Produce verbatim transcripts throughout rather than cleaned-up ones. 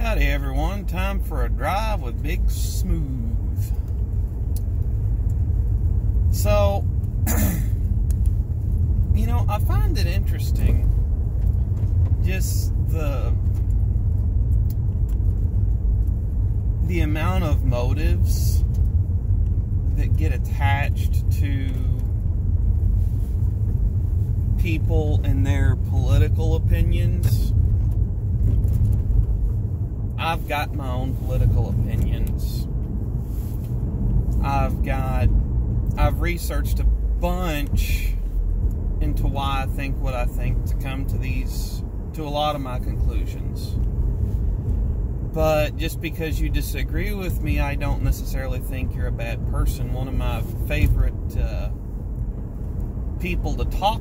Howdy everyone, time for a drive with Big Smooth. So, you know, I find it interesting, just the the amount of motives that get attached to people and their political opinions. I've got my own political opinions. I've got, I've researched a bunch into why I think what I think to come to these, to a lot of my conclusions. But just because you disagree with me, I don't necessarily think you're a bad person. One of my favorite uh, people to talk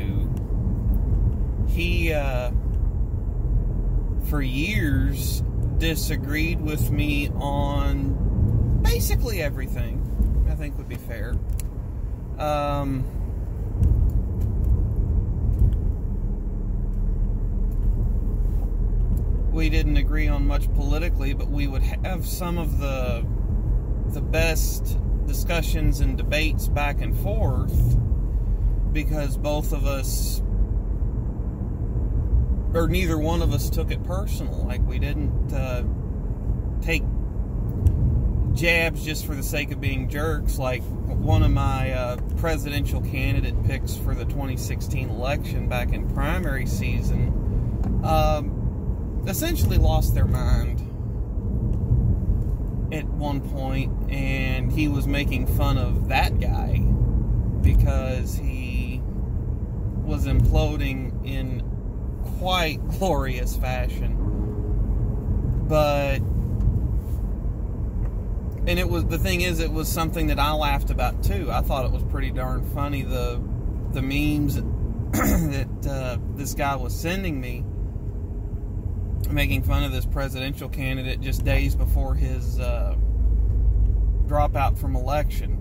to, he, uh, for years, disagreed with me on basically everything, I think would be fair. Um, we didn't agree on much politically, but we would have some of the the best discussions and debates back and forth because both of us, or neither one of us, took it personal. Like, we didn't uh, take jabs just for the sake of being jerks. Like, one of my uh, presidential candidate picks for the twenty sixteen election back in primary season um, essentially lost their mind at one point, and he was making fun of that guy because he was imploding in quite glorious fashion. But, and it was, the thing is, it was something that I laughed about too. I thought it was pretty darn funny, the the memes that uh, this guy was sending me, making fun of this presidential candidate just days before his uh, dropout from election.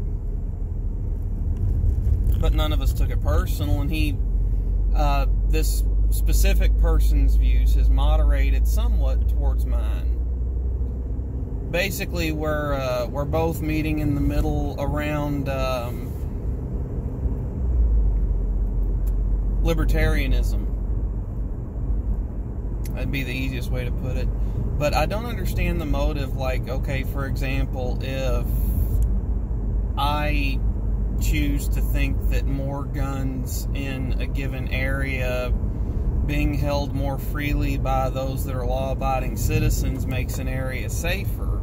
But none of us took it personal, and he, uh, this specific person's views has moderated somewhat towards mine. Basically, we're uh, we're both meeting in the middle around um, libertarianism. That'd be the easiest way to put it. But I don't understand the motive. Like, okay, for example, if I choose to think that more guns in a given area being held more freely by those that are law-abiding citizens makes an area safer,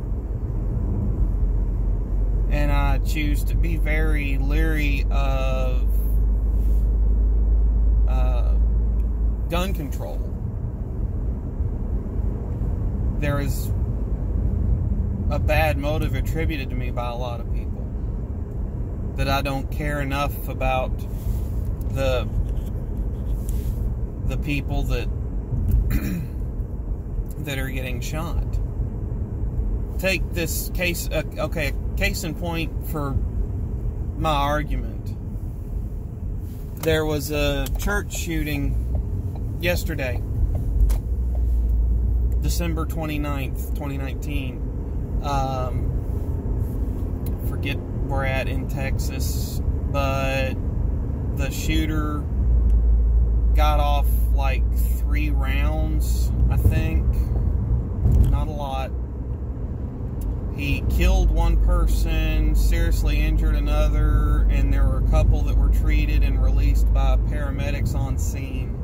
and I choose to be very leery of uh, gun control, there is a bad motive attributed to me by a lot of people, that I don't care enough about the the people that that are getting shot. Take this case, uh, okay, case in point for my argument. There was a church shooting yesterday, December twenty-ninth, twenty nineteen. Um, forget where we're at in Texas, but the shooter got off like three rounds, I think. Not a lot. He killed one person, seriously injured another, and there were a couple that were treated and released by paramedics on scene.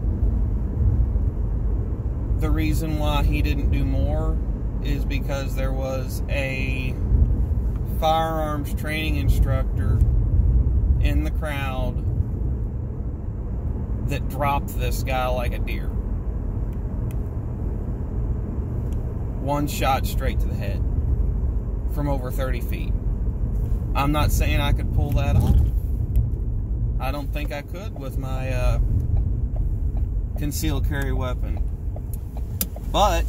The reason why he didn't do more is because there was a firearms training instructor in the crowd that dropped this guy like a deer. One shot straight to the head from over thirty feet. I'm not saying I could pull that off. I don't think I could with my uh, concealed carry weapon. But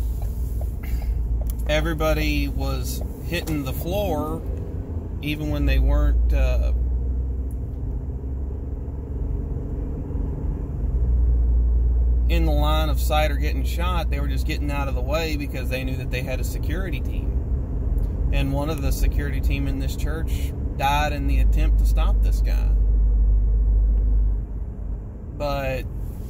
everybody was hitting the floor even when they weren't uh, in the line of sight or getting shot. They were just getting out of the way because they knew that they had a security team. And one of the security team in this church died in the attempt to stop this guy. But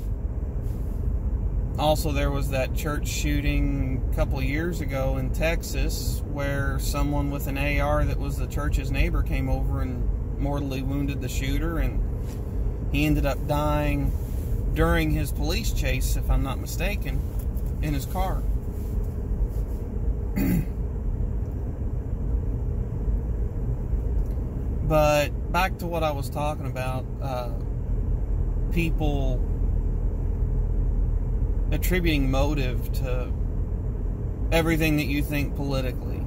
also there was that church shooting a couple of years ago in Texas where someone with an A R that was the church's neighbor came over and mortally wounded the shooter, and he ended up dying during his police chase, if I'm not mistaken, in his car. But back to what I was talking about, uh, people attributing motive to everything that you think politically.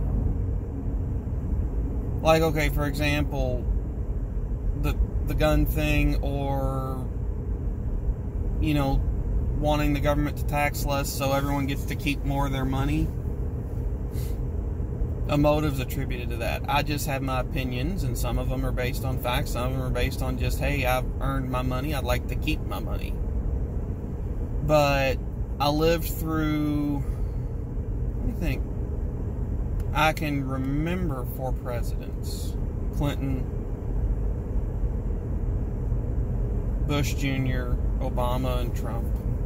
Like, okay, for example, the the gun thing, or, you know, wanting the government to tax less so everyone gets to keep more of their money. A motive's attributed to that. I just have my opinions, and some of them are based on facts, some of them are based on just, hey, I've earned my money, I'd like to keep my money. But I lived through, let me think, I can remember four presidents: Clinton, Bush Junior, Obama, and Trump.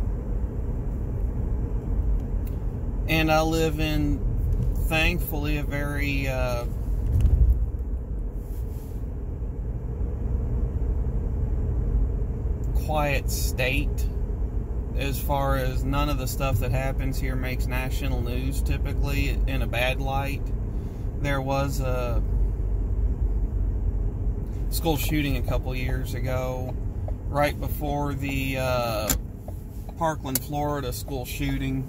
And I live in, thankfully, a very uh, quiet state, as far as none of the stuff that happens here makes national news, typically, in a bad light. There was a school shooting a couple years ago, right before the uh, Parkland, Florida school shooting.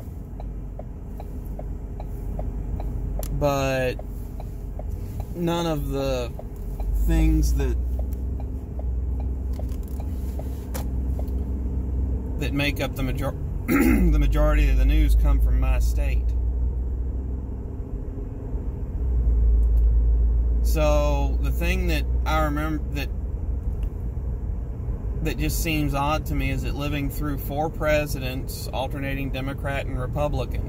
But none of the things that that make up the major the majority of the news come from my state. So the thing that I remember that that just seems odd to me is that living through four presidents, alternating Democrat and Republican,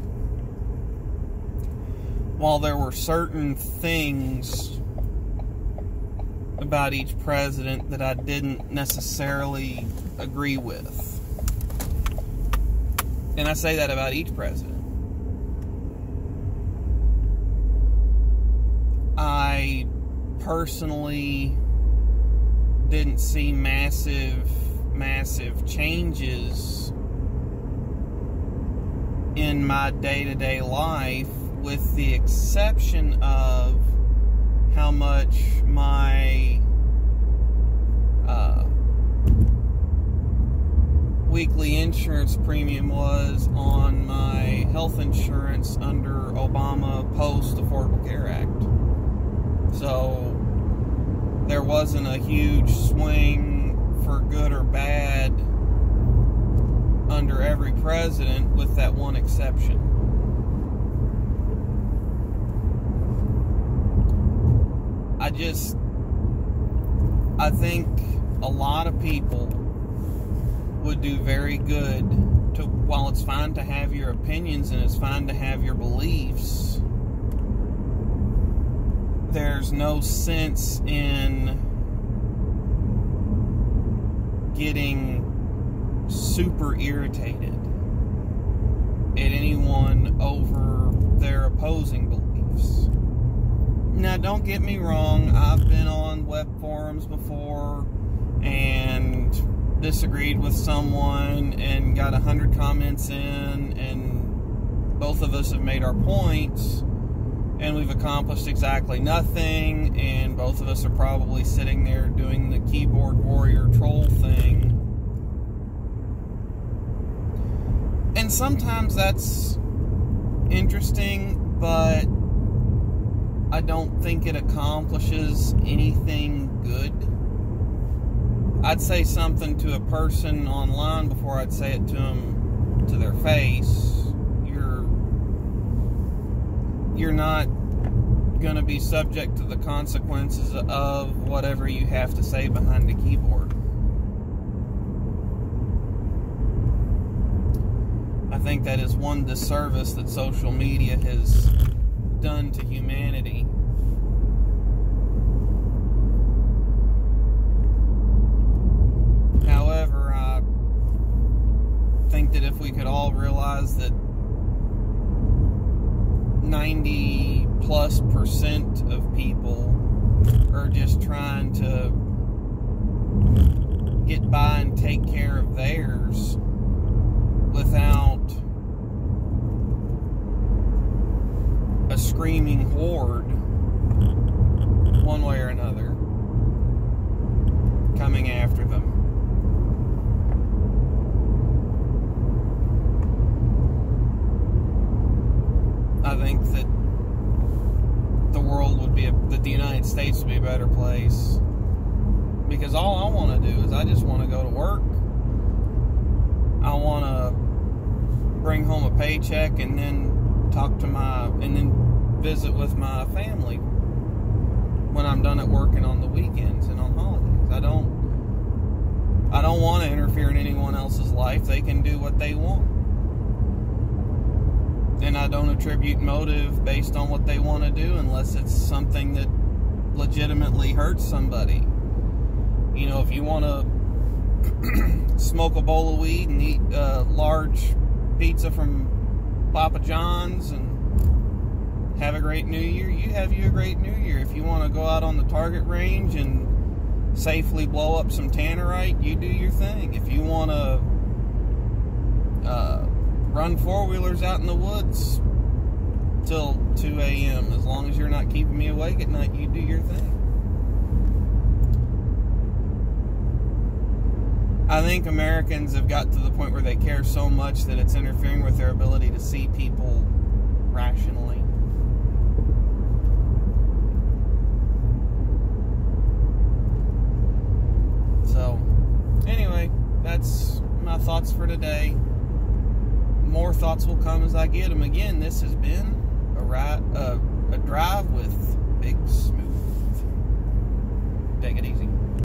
while there were certain things about each president that I didn't necessarily agree with. And I say that about each president. I personally didn't see massive, massive changes in my day-to-day life, with the exception of how much my uh, weekly insurance premium was on my health insurance under Obama post-Affordable Care Act. So there wasn't a huge swing for good or bad under every president, with that one exception. I just, I think a lot of people would do very good to, while it's fine to have your opinions and it's fine to have your beliefs, there's no sense in getting super irritated at anyone over their opposing beliefs. Now, don't get me wrong, I've been on web forums before and disagreed with someone and got a hundred comments in, and both of us have made our points, and we've accomplished exactly nothing, and both of us are probably sitting there doing the keyboard warrior troll thing. And sometimes that's interesting, but I don't think it accomplishes anything good. I'd say something to a person online before I'd say it to them to their face. You're you're not going to be subject to the consequences of whatever you have to say behind the keyboard. think that is one disservice that social media has done to humanity. However, I think that if we could all realize that ninety plus percent of people are just trying to get by and take care of theirs without a screaming horde, one way or another, coming after them. I think that the world would be, a, that the United States would be a better place. Because all I want to do is I just want to go to work. I want to bring home a paycheck and then talk to my, and then visit with my family when I'm done at working on the weekends and on holidays. I don't, I don't want to interfere in anyone else's life. They can do what they want. And I don't attribute motive based on what they want to do unless it's something that legitimately hurts somebody. You know, if you want to smoke a bowl of weed and eat a large pizza from Papa John's and have a great New Year, you have you a great New Year. If you want to go out on the target range and safely blow up some tannerite, you do your thing. If you want to uh, run four-wheelers out in the woods till two a.m., as long as you're not keeping me awake at night, you do your thing. I think Americans have got to the point where they care so much that it's interfering with their ability to see people rationally. So, anyway, that's my thoughts for today. More thoughts will come as I get them. Again, this has been